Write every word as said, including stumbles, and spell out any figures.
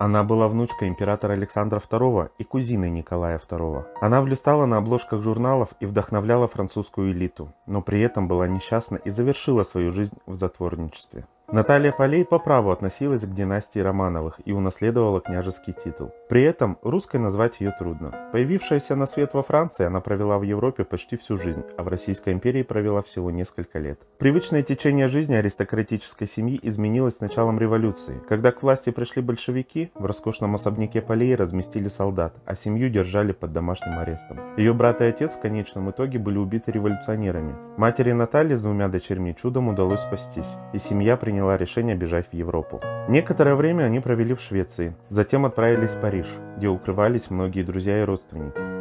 Она была внучкой императора Александра второго и кузиной Николая второго. Она блистала на обложках журналов и вдохновляла французскую элиту, но при этом была несчастна и завершила свою жизнь в затворничестве. Наталья Полей по праву относилась к династии Романовых и унаследовала княжеский титул. При этом русской назвать ее трудно. Появившаяся на свет во Франции, она провела в Европе почти всю жизнь, а в Российской империи провела всего несколько лет. Привычное течение жизни аристократической семьи изменилось с началом революции. Когда к власти пришли большевики, в роскошном особняке Полей разместили солдат, а семью держали под домашним арестом. Ее брат и отец в конечном итоге были убиты революционерами. Матери Натальи с двумя дочерьми чудом удалось спастись, и семья приняла решение бежать в Европу. Некоторое время они провели в Швеции, затем отправились в Париж, где укрывались многие друзья и родственники.